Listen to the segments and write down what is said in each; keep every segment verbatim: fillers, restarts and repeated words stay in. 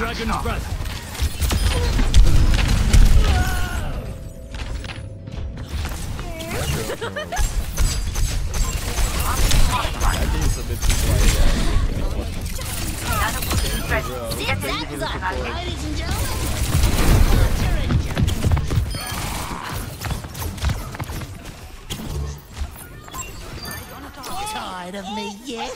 Dragon's breath. I think it's a bit too quiet. Ladies and gentlemen, tired of me yet?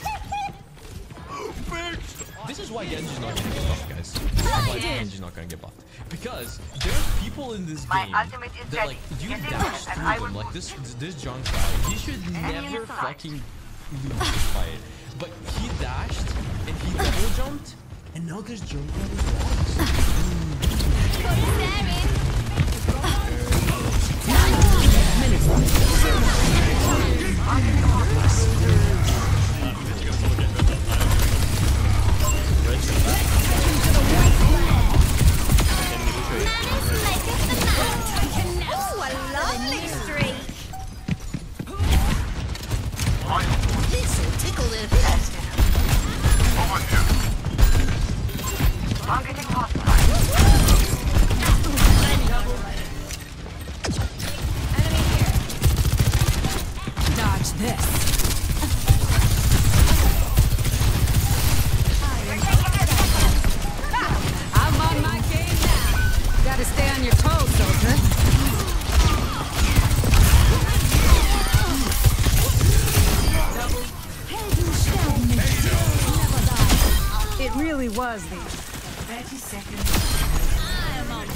This is why Genji's not gonna get buffed, guys. This is why Genji's not gonna get buffed. Because there's people in this game that like you dash through them. Like this this Junkrat, he should never fucking lose this fight. But he dashed and he double jumped, and now this Junkrat is Oh, a lovely streak. This'll tickle their fancy. Dodge this. I'm on my game now. Gotta stay on your toes, soldier. It really was the thirty seconds. I'm on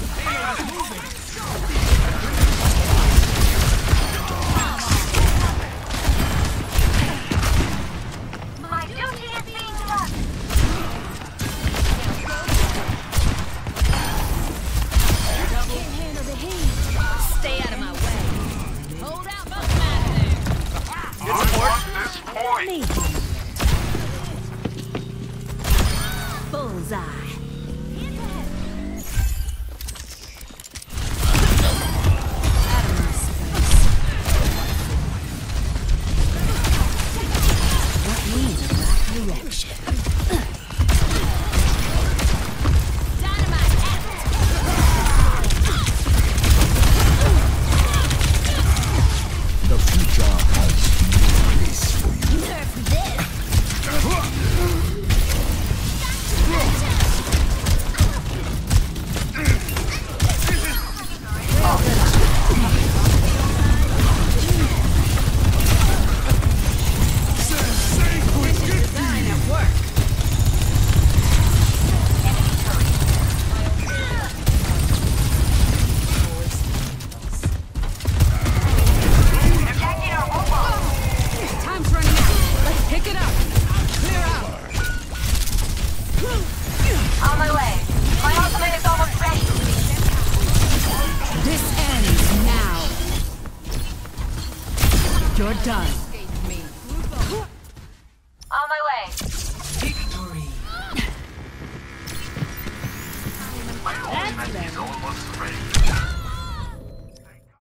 My duty is being done. Can't handle the heat. Stay out of my way. Hold out both sides there. Bullseye. What needs the right direction? Dynamite out. The future has no place for you. Nerf this. design at work. Time's running out. Let's pick it up. Clear out. On my way. My ultimate is almost ready. This ends now. You're done. On my way. My ultimate is almost ready.